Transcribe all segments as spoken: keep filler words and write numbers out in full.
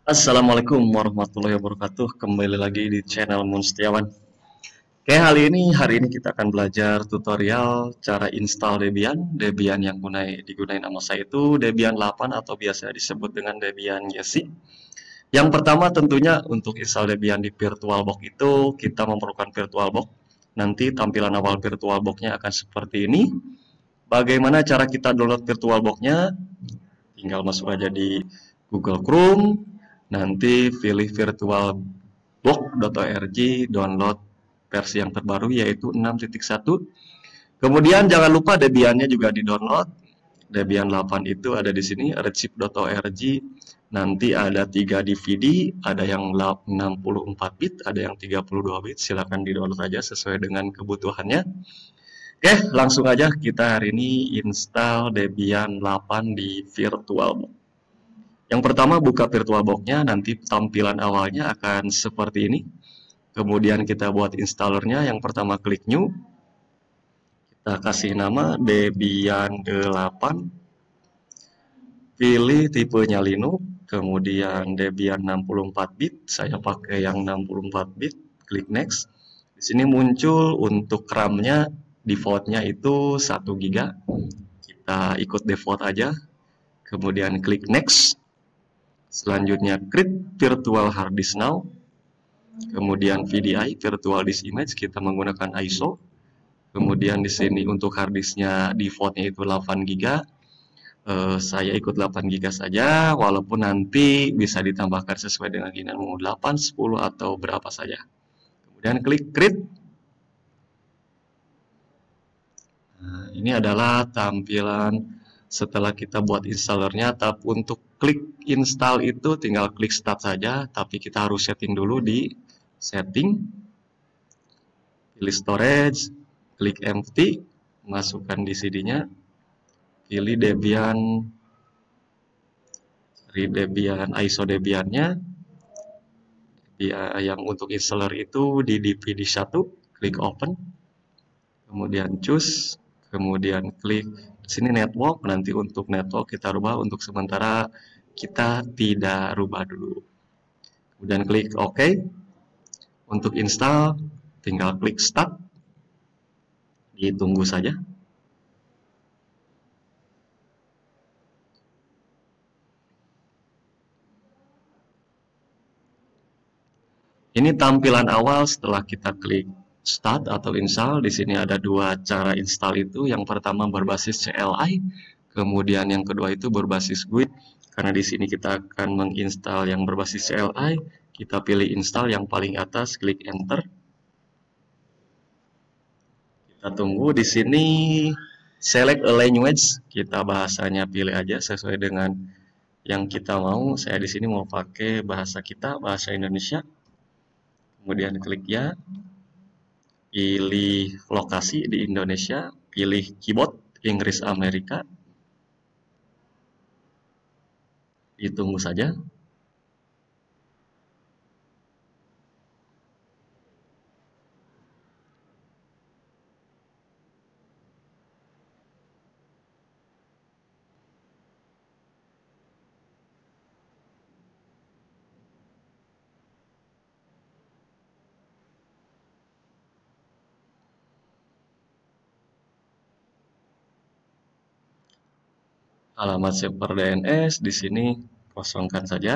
Assalamualaikum warahmatullahi wabarakatuh. Kembali lagi di channel Mun Setiawan. Oke, kali ini hari ini kita akan belajar tutorial cara install Debian. Debian yang gunai, digunain sama saya itu Debian delapan atau biasa disebut dengan Debian Yesi. Yang pertama tentunya untuk install Debian di VirtualBox itu kita memerlukan VirtualBox. Nanti tampilan awal VirtualBox-nya akan seperti ini. Bagaimana cara kita download VirtualBox-nya? Tinggal masuk aja di Google Chrome. Nanti pilih virtualbox dot org, download versi yang terbaru yaitu enam titik satu. Kemudian jangan lupa Debian-nya juga di-download. Debian delapan itu ada di sini, redshift dot org. Nanti ada tiga D V D, ada yang enam puluh empat bit, ada yang tiga puluh dua bit. Silakan di-download aja sesuai dengan kebutuhannya. Oke, langsung aja kita hari ini install Debian delapan di VirtualBox. Yang pertama buka VirtualBox-nya, nanti tampilan awalnya akan seperti ini. Kemudian kita buat installernya, yang pertama klik new. Kita kasih nama Debian delapan. Pilih tipenya Linux, kemudian Debian enam puluh empat bit, saya pakai yang enam puluh empat bit, klik next. Di sini muncul untuk RAM-nya, default-nya itu satu giga. Kita ikut default aja. Kemudian klik next. Selanjutnya create virtual hard disk now. Kemudian V D I virtual disk image kita menggunakan I S O. Kemudian di sini untuk hard disknya defaultnya itu delapan giga. Uh, saya ikut delapan giga saja, walaupun nanti bisa ditambahkan sesuai dengan keinginan mau delapan, sepuluh atau berapa saja. Kemudian klik create. Nah, ini adalah tampilan setelah kita buat installernya. Tapi untuk klik install itu tinggal klik start saja, tapi kita harus setting dulu di setting, pilih storage, klik empty, masukkan D C D-nya, pilih Debian, Debian I S O Debian-nya, yang untuk installer itu di D V D satu, klik open, kemudian choose, kemudian klik sini network. Nanti untuk network kita rubah, untuk sementara kita tidak rubah dulu. Kemudian klik OK. Untuk install tinggal klik start, ditunggu saja. Ini tampilan awal setelah kita klik start atau install. Di sini ada dua cara install itu. Yang pertama berbasis C L I, kemudian yang kedua itu berbasis G U I. Karena di sini kita akan menginstal yang berbasis C L I, kita pilih install yang paling atas, klik enter. Kita tunggu di sini select a language, kita bahasanya pilih aja sesuai dengan yang kita mau. Saya di sini mau pakai bahasa kita, bahasa Indonesia. Kemudian klik ya. Pilih lokasi di Indonesia, pilih keyboard Inggris Amerika. Ditunggu saja. Alamat server D N S di sini kosongkan saja.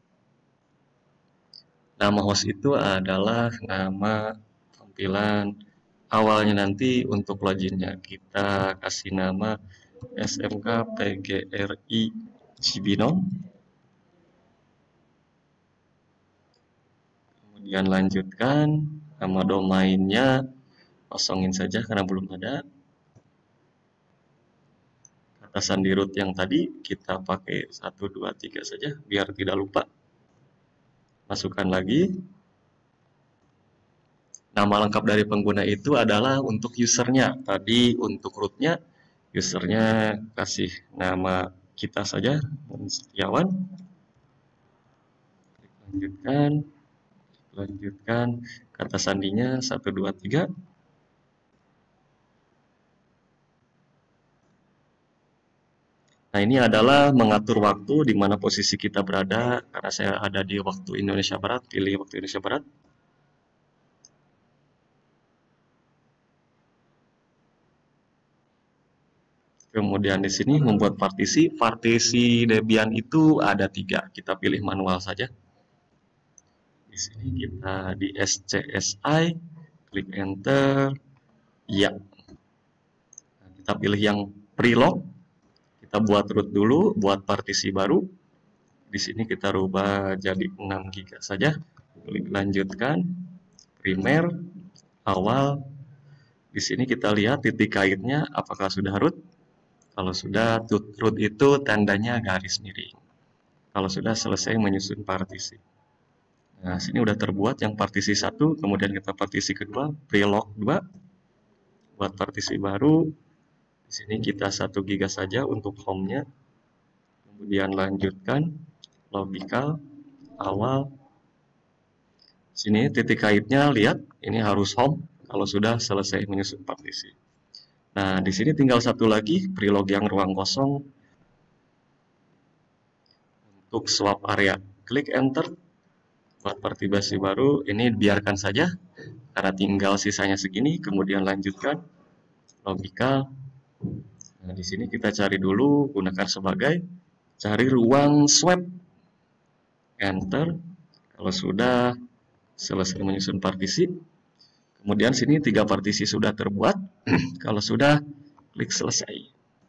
Nama host itu adalah nama tampilan awalnya. Nanti untuk loginnya kita kasih nama S M K P G R I Cibinong. Kemudian lanjutkan, nama domainnya kosongin saja karena belum ada. Kata sandi root yang tadi kita pakai satu dua tiga saja biar tidak lupa. Masukkan lagi. Nama lengkap dari pengguna itu adalah untuk usernya. Tadi untuk rootnya, usernya kasih nama kita saja, Setiawan. Lanjutkan, lanjutkan. Kata sandinya satu dua tiga. Nah, ini adalah mengatur waktu di mana posisi kita berada. Karena saya ada di waktu Indonesia Barat, pilih waktu Indonesia Barat. Kemudian di sini membuat partisi. Partisi Debian itu ada tiga. Kita pilih manual saja. Di sini kita di S C S I, klik enter. Ya, nah, kita pilih yang prelock. Kita buat root dulu, buat partisi baru. Di sini kita rubah jadi enam giga saja. Klik lanjutkan. Primer, awal. Di sini kita lihat titik kaitnya apakah sudah root. Kalau sudah, root itu tandanya garis miring. Kalau sudah selesai menyusun partisi. Nah, sini udah terbuat yang partisi satu, kemudian kita partisi kedua, prelock dua. Buat partisi baru, di sini kita satu giga saja untuk home-nya. Kemudian lanjutkan, logical, awal. Sini titik kaitnya, lihat, ini harus home kalau sudah selesai menyusun partisi. Nah, di sini tinggal satu lagi, prelock yang ruang kosong. Untuk swap area, klik enter. Buat partisi baru, ini biarkan saja, karena tinggal sisanya segini, kemudian lanjutkan, logical. Nah, di sini kita cari dulu, gunakan sebagai, cari ruang swap, enter. Kalau sudah selesai menyusun partisi, kemudian sini tiga partisi sudah terbuat. Kalau sudah, klik selesai.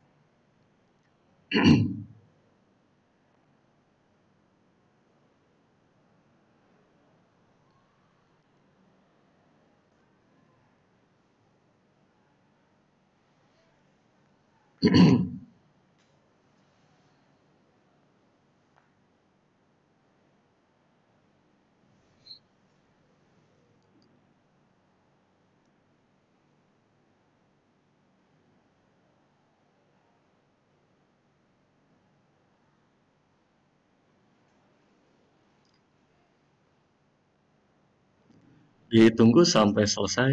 Ditunggu sampai selesai.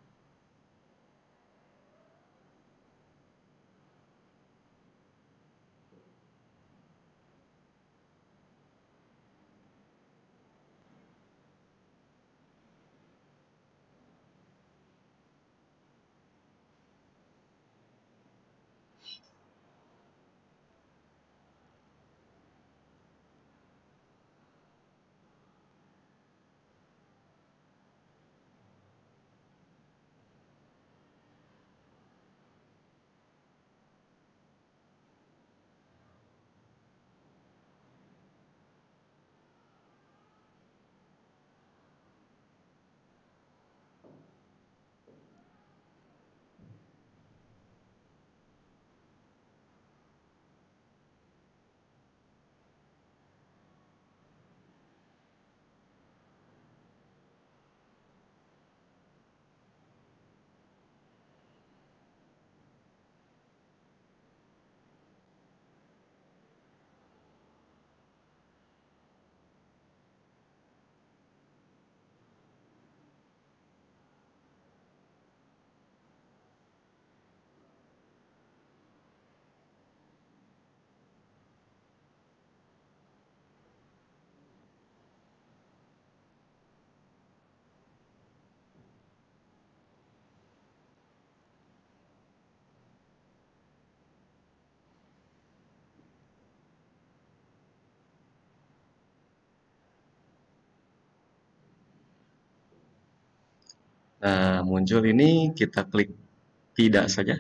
Nah, muncul ini, kita klik tidak saja.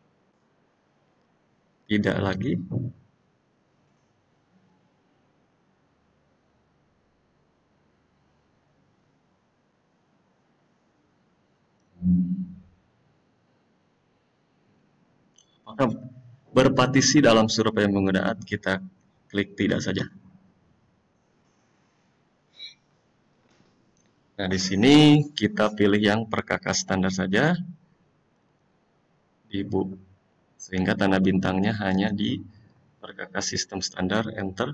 Tidak lagi. Maka berpartisi dalam survei penggunaan, kita klik tidak saja. Nah, di sini kita pilih yang perkakas standar saja. Ibu, sehingga tanda bintangnya hanya di perkakas sistem standar, enter.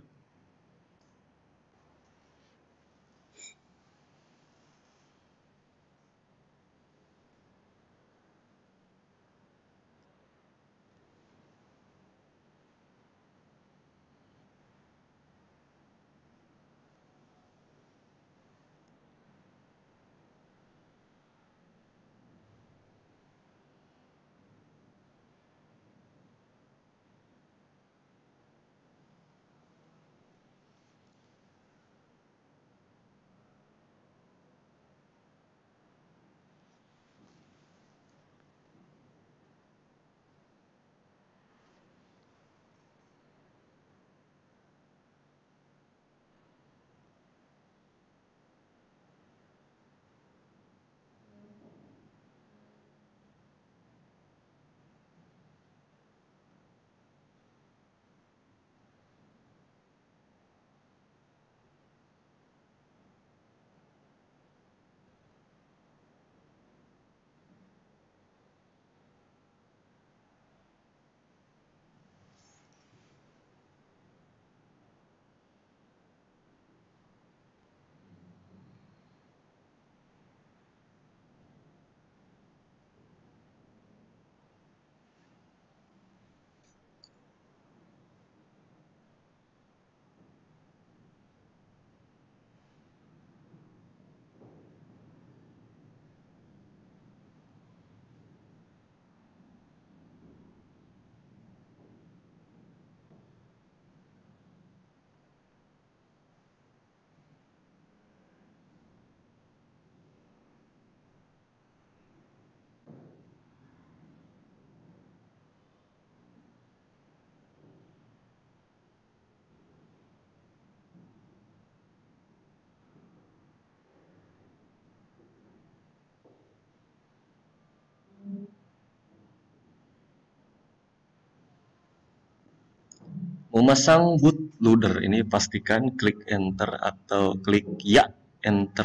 Memasang bootloader ini pastikan klik enter atau klik ya, enter.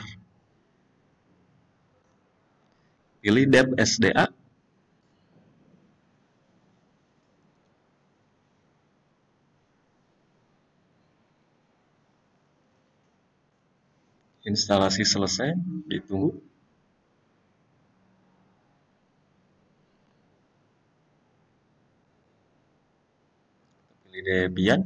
Pilih dep S D A. Instalasi selesai, ditunggu. Pilih Debian.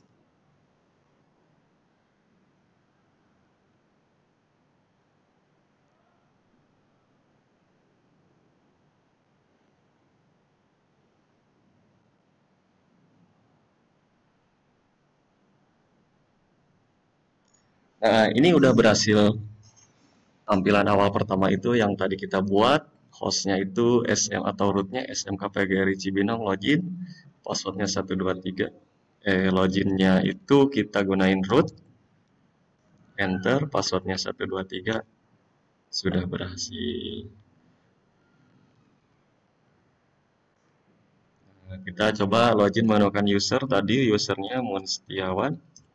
Nah, ini udah berhasil. Tampilan awal pertama itu yang tadi kita buat, hostnya itu S M atau rootnya S M K P G R I Cibinong login, passwordnya satu dua tiga. Eh, loginnya itu kita gunain root, enter, passwordnya satu dua tiga, sudah berhasil. Nah, kita coba login menggunakan user tadi, usernya Munstiawan,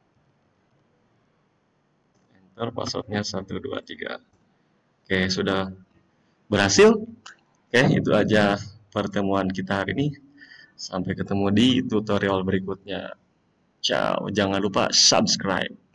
enter, passwordnya satu dua tiga. Oke, sudah berhasil. Oke, itu aja pertemuan kita hari ini. Sampai ketemu di tutorial berikutnya. Ciao, jangan lupa subscribe.